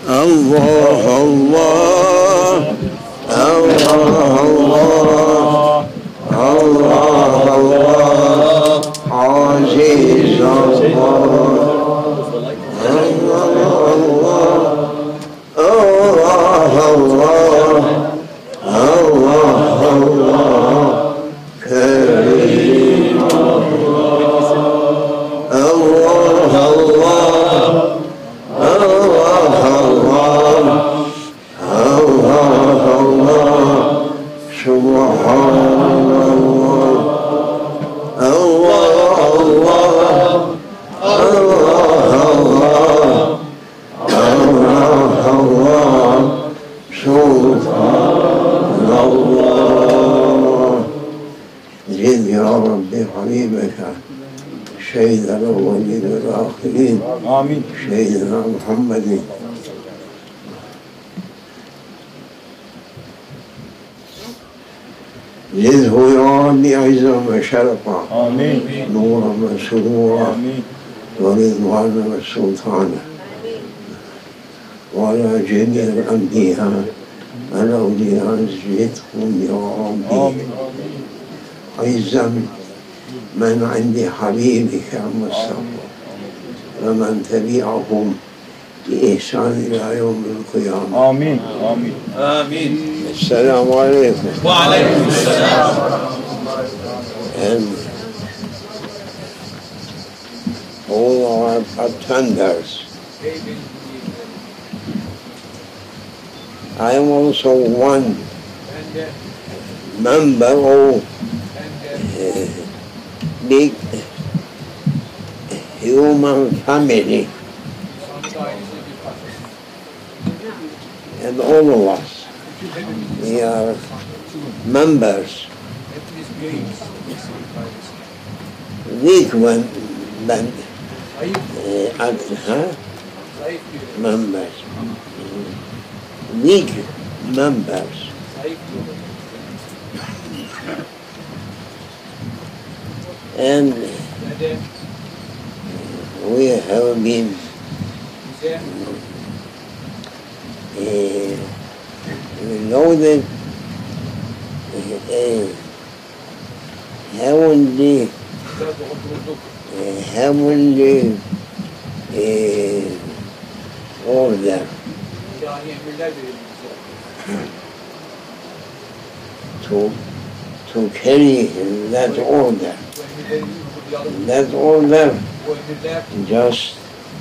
الله الله الله الله الله الله عزيز الله الله الله الله الله الله كريم الله الله الله الله الله الله سبحان الله الله الله الله الله الله سبحان الله زد يا رب حبيبك سيد الأولين والآخرين آمين سيدنا محمد زده يا ربي عزا وشرفا آمين نورا وسرورا آمين ورضوانا وسلطانا وعلى جميع الأنبياء الأولياء زدهم يا ربي آمين عزا من عند حبيبك المصطفى ومن تبعهم بإحسان إلى يوم القيامة آمين آمين آمين السلام عليكم وعليكم السلام and all our attenders. I am also one member of big human family, and all of us, we are members. Weak one, but members, weak members. And we have been loaded heavenly order to carry that order. That order just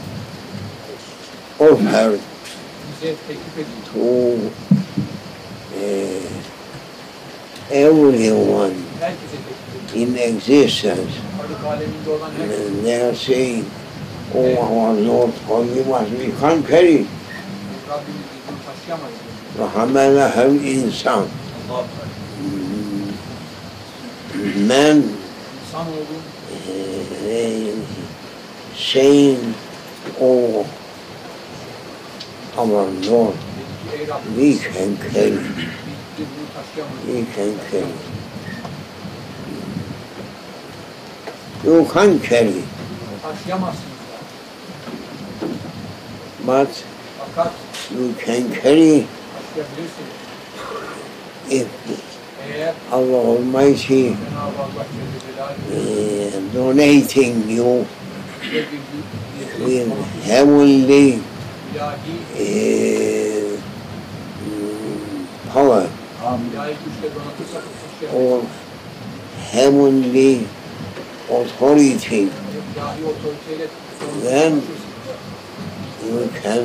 offered to everyone in existence. And they are saying, oh our Lord, forgive us, we can't carry. وَحَمَلَهَا الْإِنسَانُ Man saying, oh our Lord, we can carry. We can carry. You can't carry, but you can carry if Allah Almighty donating you with heavenly power or heavenly authority, then you can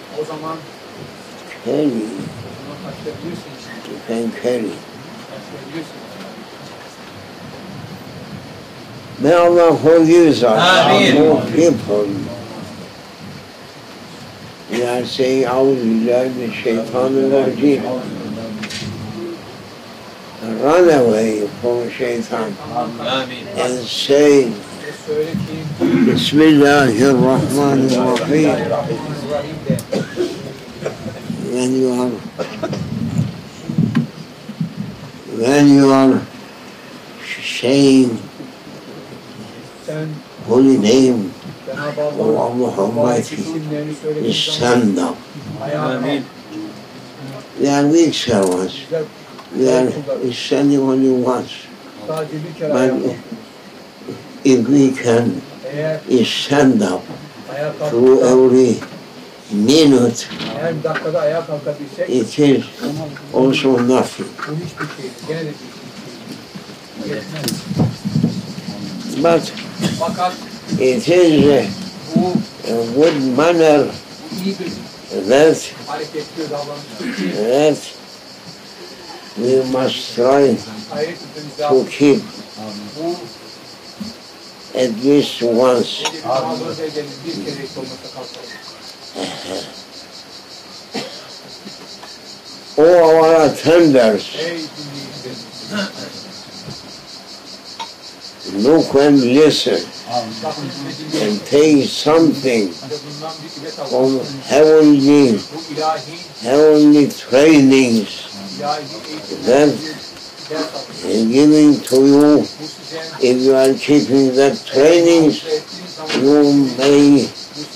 carry. You can carry. May Allah forgive us, all people. We are saying, أعوذ بالله من الشيطان الرجيم. Run away from shaitan and say, Bismillahirrahmanirrahim. When you are saying holy name O Allah Almighty stand up. Amin. They are weak servants. They are standing only once. But if we can stand up through every minute, it is also nothing. But it is a good manner that we must try to keep at least once. All our attenders, look and listen and take something from heavenly trainings that giving to you. If you are keeping that trainings, you may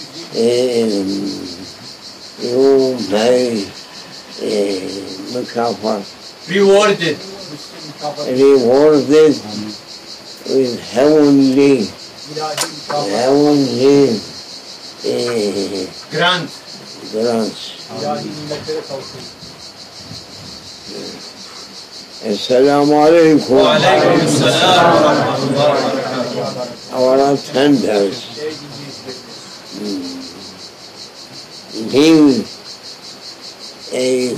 Rewarded with heavenly grants. Assalamu alaikum. Wa alaikum assalam wa rahmatullahi wa barakatuh. Our attenders give a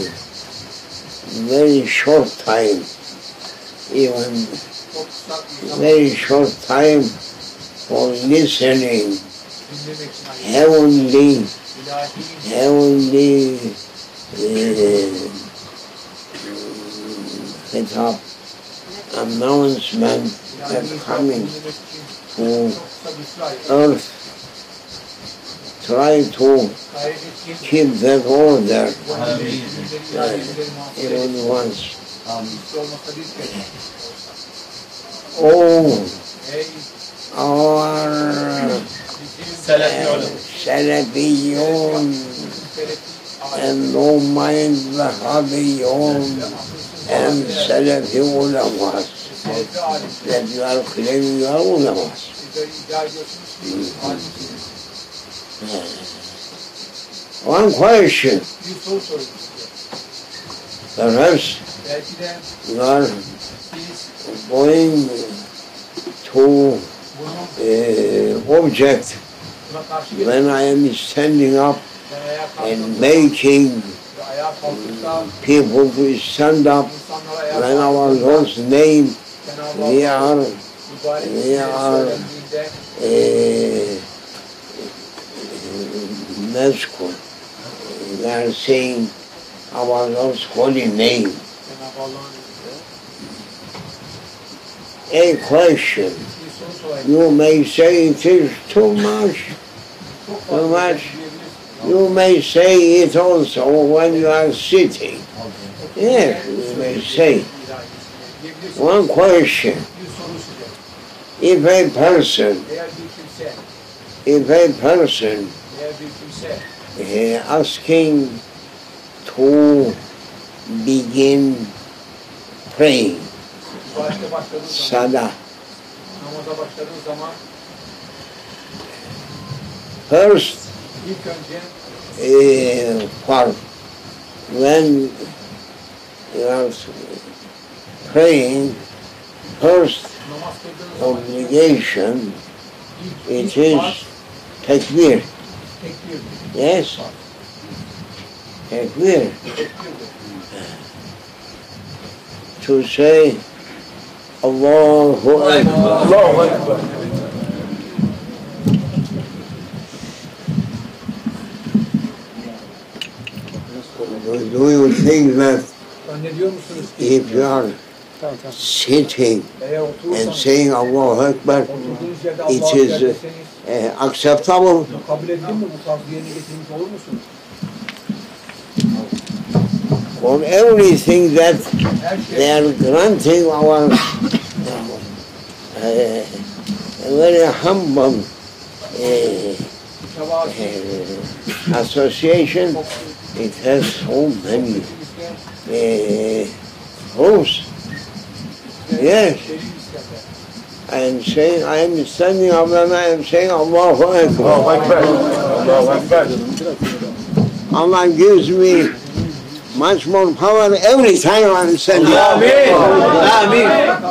very short time, even very short time for listening heavenly khitab, announcement that coming to earth. Try to keep that order even once. Oh, our Salafiyun and no mind Wahhabiyun and Salafi ulamas that you are claiming you are ulamas. One question. Perhaps you are going to object when I am standing up and making people to stand up when our Lord's name we are Mezkur. They are saying our Lord's holy name. A question. You may say it is too much. You may say it also when you are sitting. Yes, you may say. One question. If a person asking to begin praying, Salah, first, when you are praying, first obligation, it is takbir. Yes? Takbir. To say, Allahu Akbar. Allahu Akbar. Do you think that if you are sitting and saying Allahu Akbar, it is acceptable? For everything that they are granting our very humble association, it has so many rules. Yes. I am standing up and I am saying Allahu Akbar. Allah gives me much more power every time I am standing up. Amin.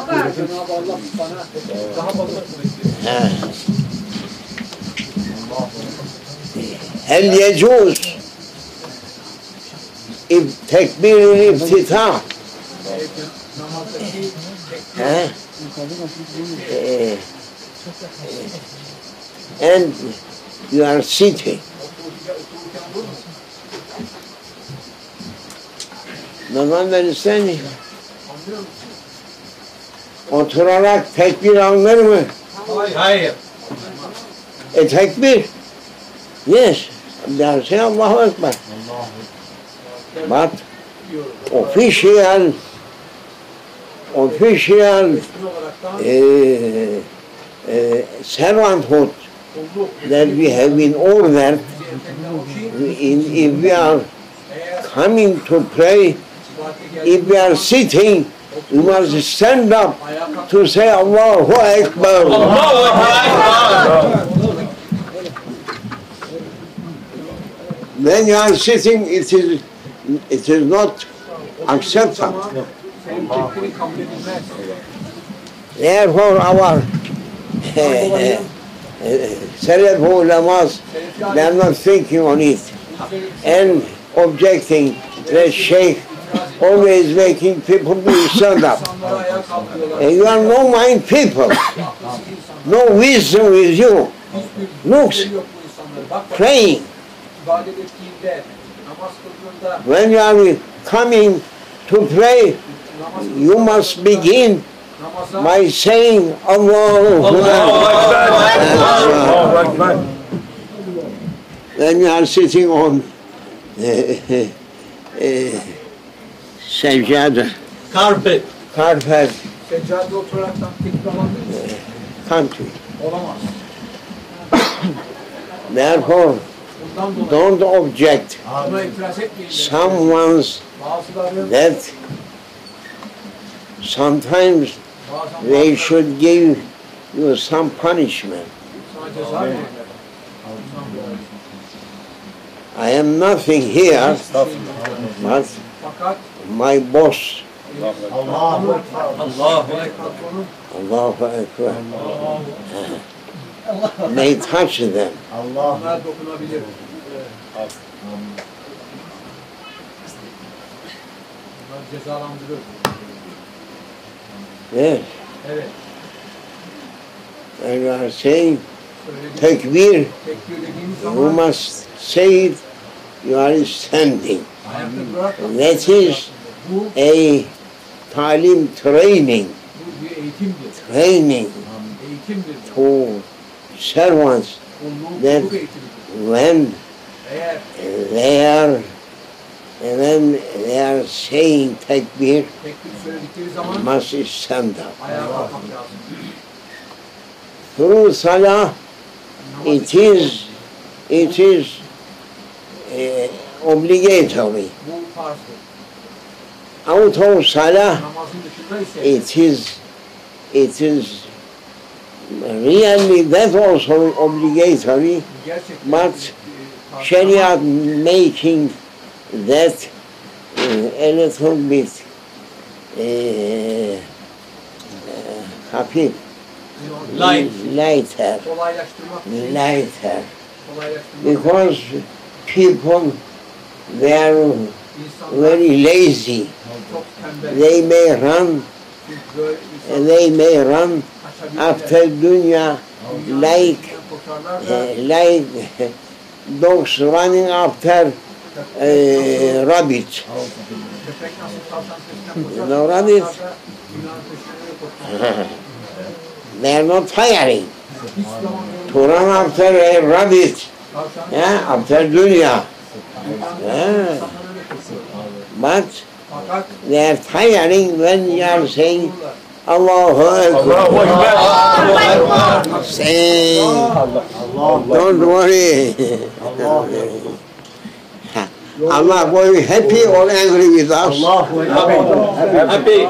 هل يجوز تكبير الافتتاح and you are sitting. Not understanding. Oturarak tekbir alınır mı? Hayır. Tekbir. Yes. They are saying Allahu Akbar. But official servanthood that we have been ordered, if we are coming to pray, if we are sitting, we must stand up to say Allahu Akbar. Allahu Akbar. When you are sitting, it is not acceptable. Therefore, our Salaf ulamas, they are not thinking on it and objecting that Sheikh always making people to stand up. And you are no mind people, no wisdom with you. Looks, praying. When you are coming to pray, you must begin by saying Allahu Akbar. Then you are sitting on secade, Carpet. country. Therefore, don't object someone's that sometimes they should give you some punishment. I am nothing here, but my boss, Allahu Akbar, may touch them. Yes. And you are saying takbir, you must say it, you are standing. That is a talim training to servants that when they are saying takbir, must stand up. Through salah, it is obligatory. Out of salah, it is really that also obligatory, but Sharia making that a little bit happy, lighter, because people, they are very lazy. They may run after dunya like dogs running after rabbits. The rabbits, they are not tiring to run after a rabbit, after dunya. But they are tiring when you are saying Allahu Akbar. Saying Don't worry. Allah will be happy or angry with us. Happy.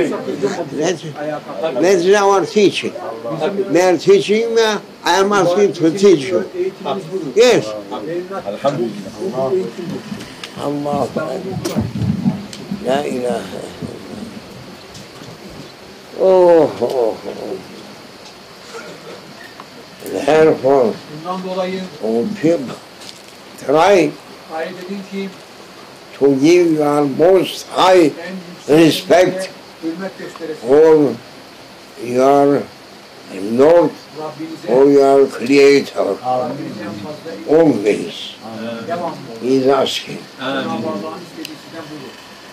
That's our teaching. They are teaching me, I am asking to teach you. Yes. Allah. La ilahe. Oh. Therefore, Bundan dolayı all people try dedin ki to give your most high en yüksek respect hürmet gösteresin. for your Lord Rabbinize or your Creator. Rabbinize en fazla Always. devamlı. He is asking. Cenab-ı Allah'ın istediği sizden budur.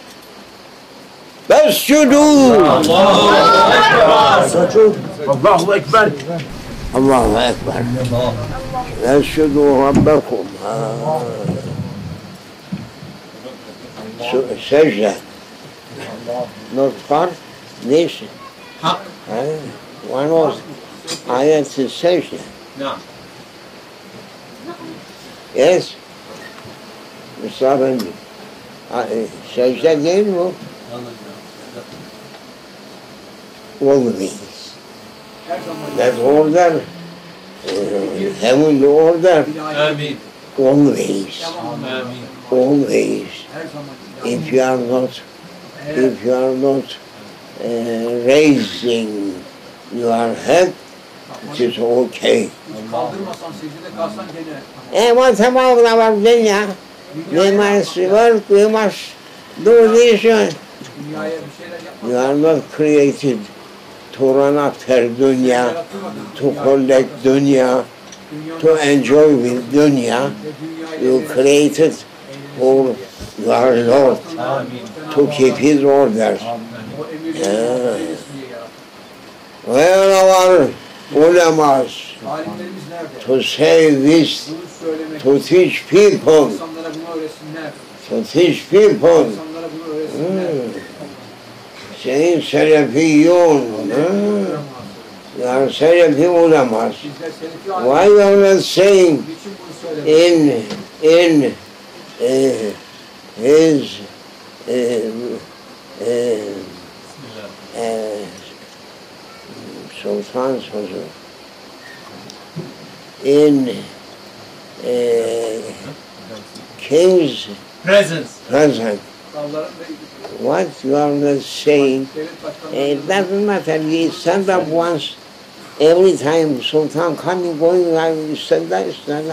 Best you do. Allahu Ekber. Allahu Ekber. Escudu Rabbakum. Secde. Not far. This. One was ayet-i secde. Naam. Yes. Müsaade secde değil mi? Always. Her zaman That order, heavenly order, Amin. always, Amin. always. her zaman If you are not raising your head, it is okay. hiç kaldırmasan, secdede kalsan gene What about our dunya? We must work, we must do this. dünyaya bir şeyler yapmak. You are not created to run after dunya, to collect dunya, to enjoy with dunya. You created for your Lord to keep His orders. Where our ulamas Alimlerimiz nerede? to say this, Bunu söylemek, to teach people, insanlara bunu öğretsinler. to teach people. İnsanlara bunu öğretsinler. Saying Salafiyyun, you are Salafi ulamas. Bizler Selefi Why you are not saying niçin bunu söylemek? in his Sultan's huzur, in king's Presence. presence? Kralların ve What you are not saying, devlet başkanları it doesn't matter. We stand up once, every time Sultan coming, going, I will stand up.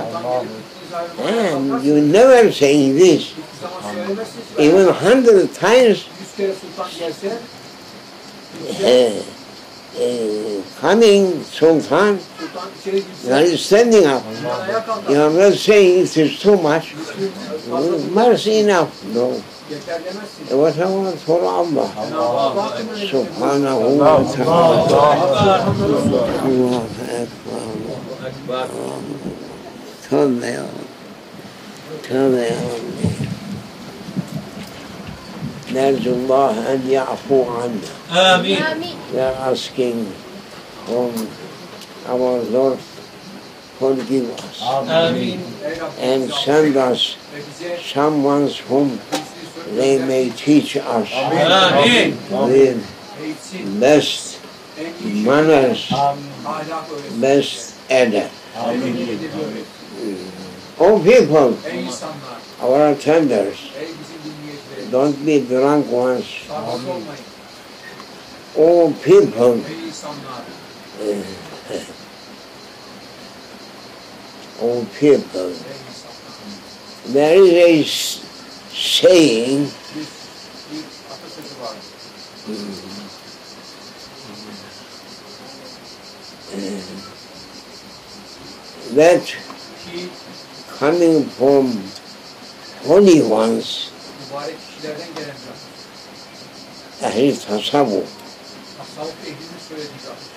And you never say this. hiçbir zaman söylemezsiniz. Even 100 times 100 kere sultan gelse coming Sultan, sultan içeri you girse are standing up. ayağa kalkar. You are not saying it is too much. Mercy enough. No. Yeter demezsiniz. What I want for Allah. Cenab-ı Allah hakkında ne Subhanahu wa ta'ala. Allahu Ekber. Tövbe ya. Tövbe ya. Nercullah en ya'fu anna. Amin. We are asking from our Lord, forgive us Amin. and send us ve bize someone whom they may teach us Amin. with eğitsin, best en iyi manners, ahlak öğretsin, best adab. en iyi edebi öğretsin. All people, Ey insanlar, our attenders, ey bizim dinleyicilerimiz, don't be drunk ones. sarhoş olmayın. All people, Ey insanlar, all people. ey insanlar. There is a saying Bir atasözü var. that Ki coming from holy ones, mübarek kişilerden gelen bir ahl tasavvuf, tasavvuf ehlinin söylediği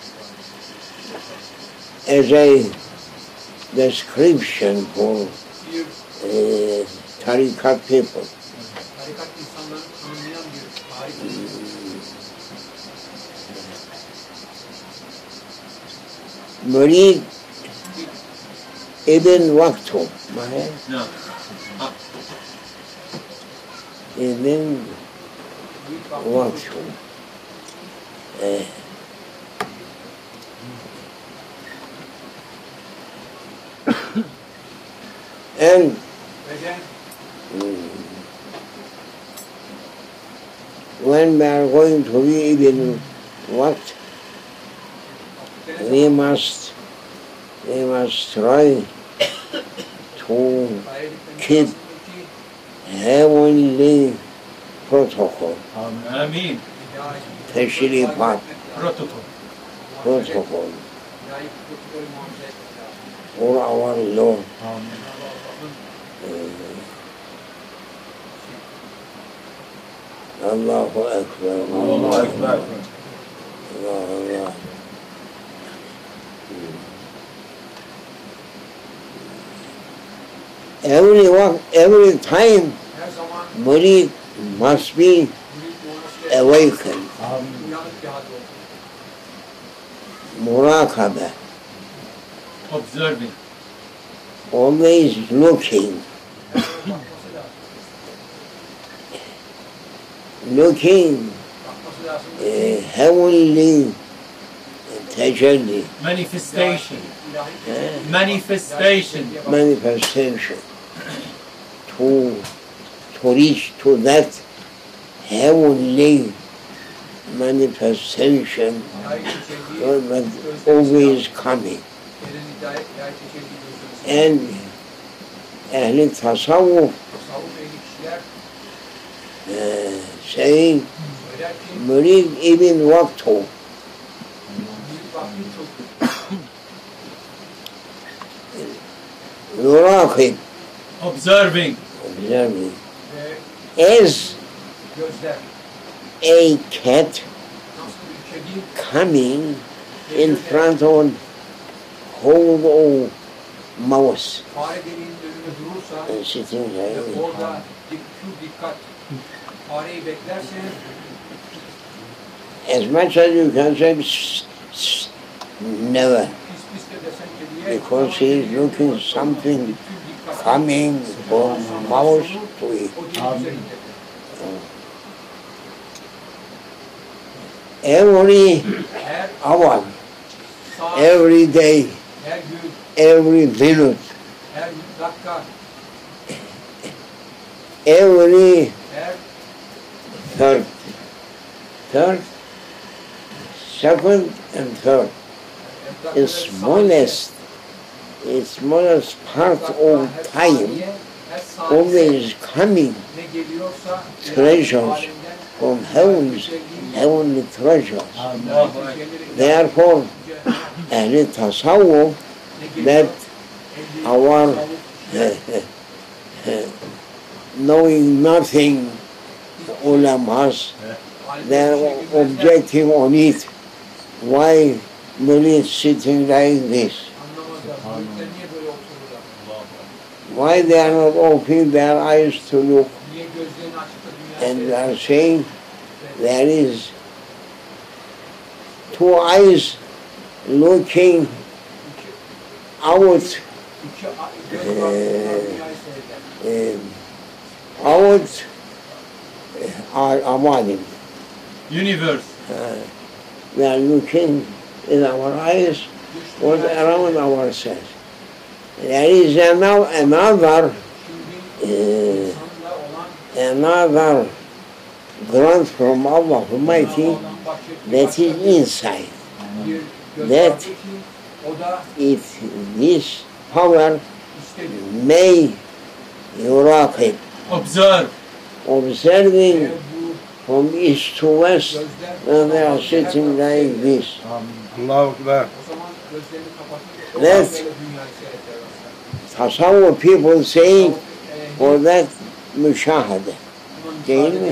bir as a description for bir tariqat people. tarikat insanlarını tanımlayan bir tarih. Murid ibn Vaktu. No. Ibn Vaktu. And when we are going to be Ibn Waqt, we must try to keep heavenly protocol, Amin. Tashrifat Protocol. protocol for our Lord. Allahu Akbar. Allahu Akbar. Allah. Every time her zaman murid must be büyük olması awakened. uyanık bir halde olsun. Muraqaba, Observing. always looking, Bakması lazım. looking Bakması lazım. heavenly tajalli, Manifestation. İlahi Manifestation. manifestation, to reach to that heavenly manifestation that always coming. And Ahl-i Tasawwuf Tasavvuf ehli kişiler saying söyler ki Murid ibn Vaktu büyük vakti çok yuraqib, Observing. observing, ve as gözler a cat nasıl bir kedi coming in front of whole old mouse fare deliğinin önünde durursa and sitting ve there. orada dikkat fareyi beklerse As much as you can say, never, pis pis de desen kediye because he is looking something coming from mouse to eat. o dil üzerinde. Every Her hour, saat, every day, her gün, every minute, her dakika, every her third, second and third, the smallest part of time always coming ne geliyorsa treasures from heavenly treasures. Therefore, Ahl-i Tasawwuf, that our knowing nothing ulamas, they are objecting on it. Why Murid sitting like this? anlamazlar. Büyükler niye böyle otururlar? Why they are not opening their eyes to look? Niye gözlerini açıp da dünyayı And they seyrediyorlar? are saying there is two eyes looking out, İki göz var, dünyayı seyreder. out amadim. Universe. We are looking in our eyes or around ourselves. There is another Şimdi insanla olan another grant from Allah Almighty Allah'tan bahsettiği that is başka inside. bir göz that vardır ki o da If this power istediği. may yuraqib, Observe. observing Eğer bu from east to west, gözler and they are sitting like this. Allahu Ekber. o zaman gözlerini kapatır. Evet. Böyle dünyayı seyrederler. Tasavvuf people saying for that müşahede. Değil mi?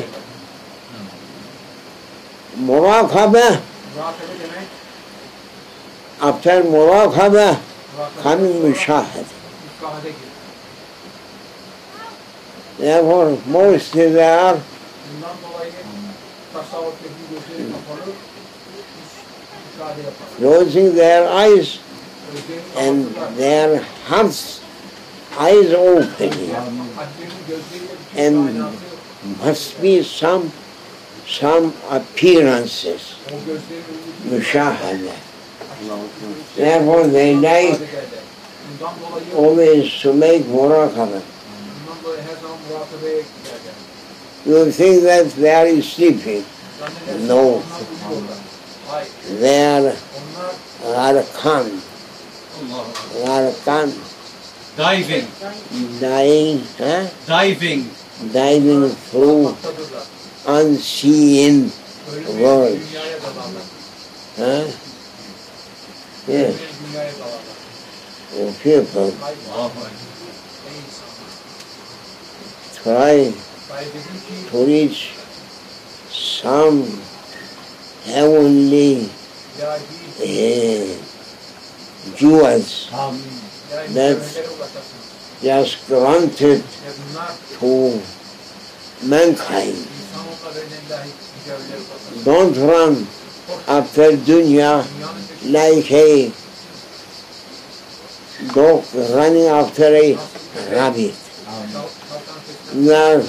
Murakabe, Murakabe demek, after murakabe murakabe coming sonra müşahede. müşahede gelir. Therefore most they are Bundan dolayı tasavvuftaki gözleri kapalı, müşahede yapar. closing their eyes and their hearts, eyes open, and must be some appearances, müşahede. Therefore they like always to make muraqabah. You think that they are sleeping. No. They are arkan. Arkan. Diving. Diving through unseen worlds. Yes. People try to reach some heavenly jewels that just granted to mankind. Don't run after dunya like a dog running after a rabbit. You are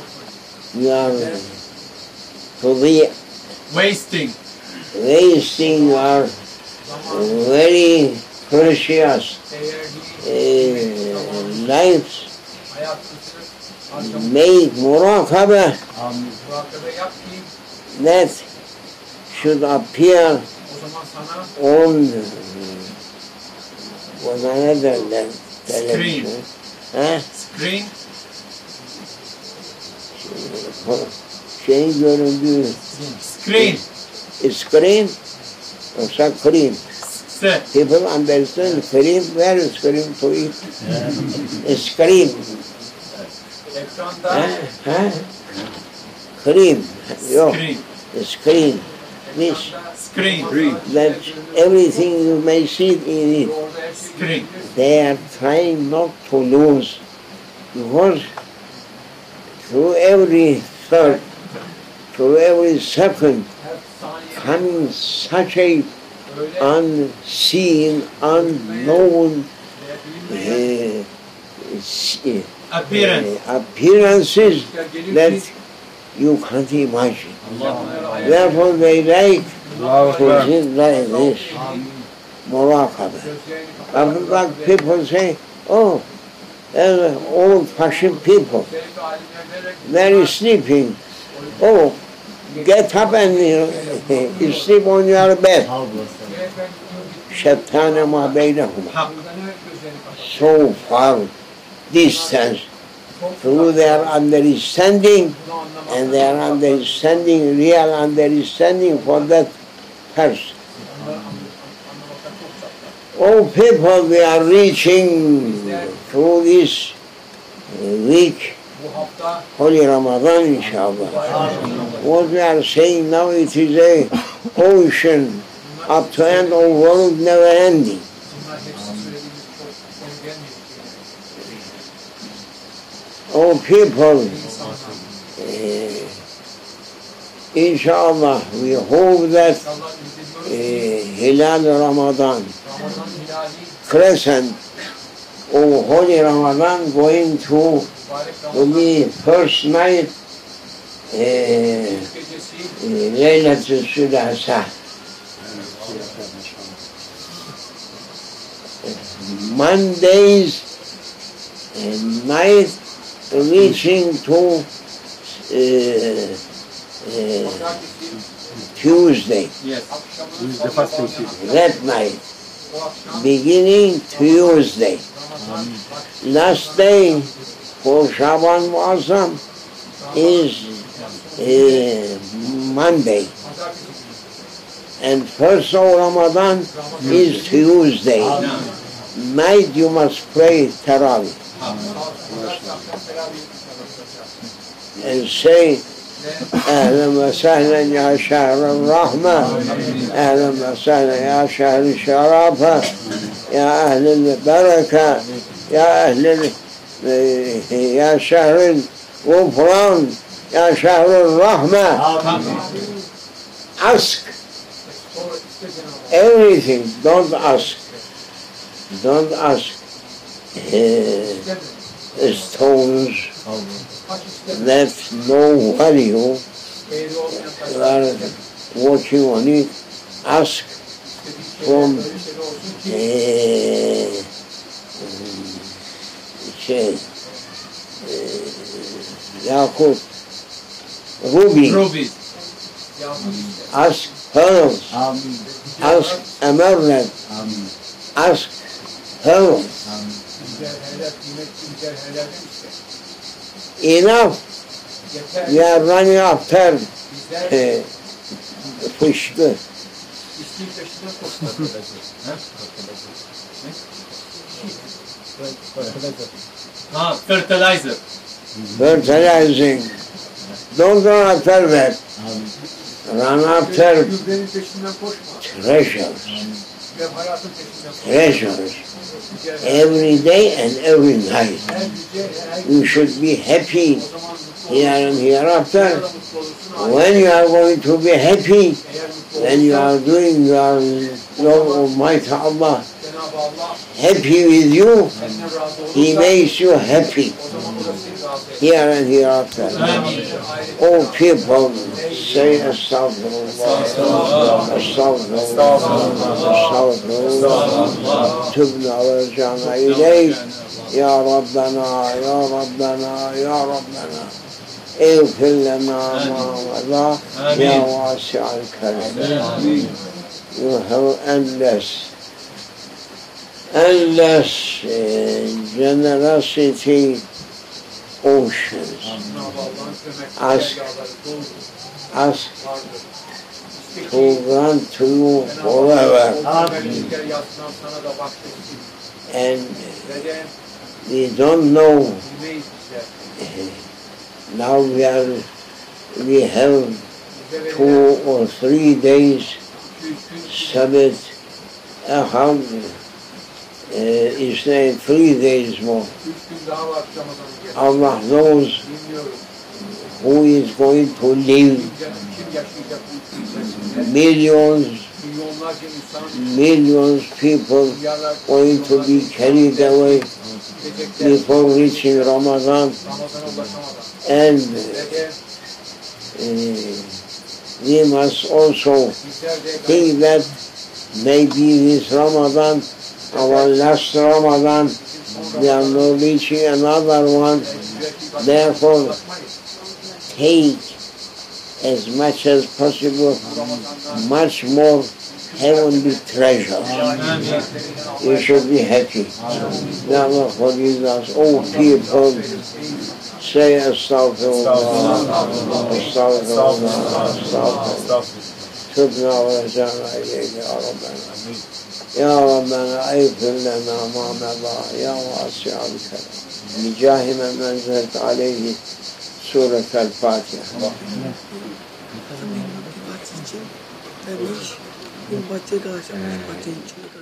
to be Wasting. your very precious lives. Make muraqabah that should appear on another television. Screen. Şeyin göründüğü Screen. screen or screen. People understand screen, where is screen to eat? Screen. Screen. Yok. Screen. Means that everything you may see in it. Screen. They are trying not to lose, because through every third, through every second, coming such a unseen, unknown appearances that you can't imagine. Therefore they like to sit like this, muraqabah. But people say, oh, they're old-fashioned people. They're sleeping. Oh, get up and you sleep on your bed. Shaitana ma baynahuma. So far distance through their understanding, and their understanding, real understanding for that person. Oh people, we are reaching through this week, Holy Ramadan, inshallah. What we are saying now, it is a ocean up to end of world never ending. Oh people, inshallah, we hope that Hilal Ramadan, crescent of Holy Ramadan, going to be first night, Laylatul Sudasa. Monday's night reaching to Tuesday. Yes. That night, beginning Tuesday. Last day for Shaban Muazzam is Monday. And first of Ramadan is Tuesday. Night you must pray Tarawih. And say, أهلا وسهلا يا شهر الرحمة، أهلا وسهلا يا شهر الشرافة، يا أهل البركة، يا شهر الغفران، يا شهر الرحمة. Ask everything, don't ask. don't ask stones that no value. You are working on it. Ask from yakut, ruby. Ask pearls. Ask emerald. Ask pearls. Enough. We are running after fışkı. Fertilizer. Fertilizing. Don't run after that. Run after Gübrenin peşinden koşma. treasures. Ve hayatın peşinden koşma. Treasures. Every day and every night. Her gece, her You should be happy o zaman mutlu here and hereafter. olursun, mutlu olursun. When you are going to be happy, Eğer mutlu when you olursan, are doing your Lord Almighty Allah Cenab-ı Allah happy with you, senden razı olursa, He makes you happy o zaman o da seni razı eder. here and hereafter. All people say Astaghfirullah, Astaghfirullah, Astaghfirullah, Tübna ve cana ileyk, Ya Rabbena, Ya Rabbena, Ya Rabbena. اغفر لنا ما مضى يا واسع الكرم. You have endless generosity oceans. Ask to grant to you forever. And we don't know. Now we have 2 or 3 days Sabbath, işte 3 days more. Allah knows who is going to live. Millions people going to be carried away before reaching Ramadan. And we must also think that maybe this Ramadan, our last Ramadan, we are not reaching another one. Therefore, take as much as possible, much more heavenly treasures. You should be happy. May Allah forgive us, all people. Say Astaghfirullah, Astaghfirullah, Astaghfirullah. Tübna ve cana ileyke ya Rabbena. Ya Rabbena eğfir lena ma meda ya vasi'al kerem. Nicahime menzelt aleyhi suretel Fatiha. Baca,